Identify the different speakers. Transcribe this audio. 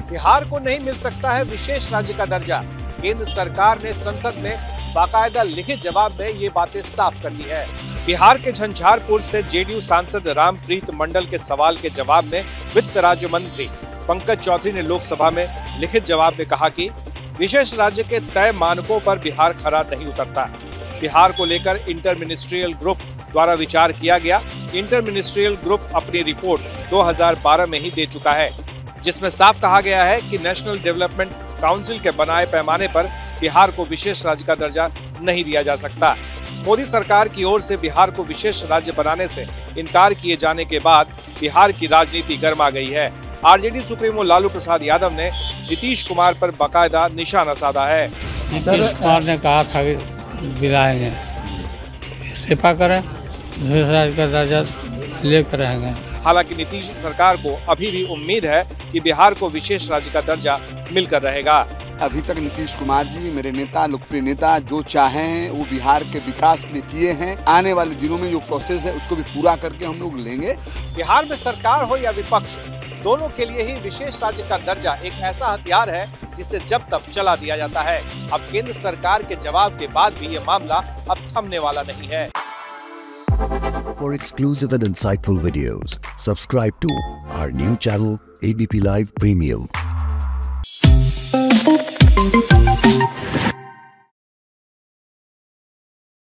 Speaker 1: बिहार को नहीं मिल सकता है विशेष राज्य का दर्जा। केंद्र सरकार ने संसद में बाकायदा लिखित जवाब में ये बातें साफ कर दी है। बिहार के झंझारपुर से जेडीयू सांसद रामप्रीत मंडल के सवाल के जवाब में वित्त राज्य मंत्री पंकज चौधरी ने लोकसभा में लिखित जवाब में कहा कि विशेष राज्य के तय मानकों पर बिहार खरा नहीं उतरता। बिहार को लेकर इंटर मिनिस्ट्रियल ग्रुप द्वारा विचार किया गया। इंटर मिनिस्ट्रियल ग्रुप अपनी रिपोर्ट 2012 में ही दे चुका है, जिसमें साफ कहा गया है कि नेशनल डेवलपमेंट काउंसिल के बनाए पैमाने पर बिहार को विशेष राज्य का दर्जा नहीं दिया जा सकता। मोदी सरकार की ओर से बिहार को विशेष राज्य बनाने से इनकार किए जाने के बाद बिहार की राजनीति गर्मा गई है। आरजेडी सुप्रीमो लालू प्रसाद यादव ने नीतीश कुमार पर बाकायदा निशाना साधा है।
Speaker 2: नीतीश कुमार ने कहा था कि दिलाएंगे, इस्तीफा करें, विशेष राज्य का दर्जा लेकर रहेंगे।
Speaker 1: हालांकि नीतीश सरकार को अभी भी उम्मीद है कि बिहार को विशेष राज्य का दर्जा मिलकर रहेगा।
Speaker 3: अभी तक नीतीश कुमार जी मेरे नेता, लोकप्रिय नेता, जो चाहे हैं वो बिहार के विकास के लिए किए हैं। आने वाले दिनों में जो प्रोसेस है उसको भी पूरा करके हम लोग लेंगे।
Speaker 1: बिहार में सरकार हो या विपक्ष, दोनों के लिए ही विशेष राज्य का दर्जा एक ऐसा हथियार है जिसे जब तक चला दिया जाता है। अब केंद्र सरकार के जवाब के बाद भी ये मामला अब थमने वाला नहीं है।
Speaker 4: For exclusive and insightful videos, subscribe to our new channel ABP Live Premium.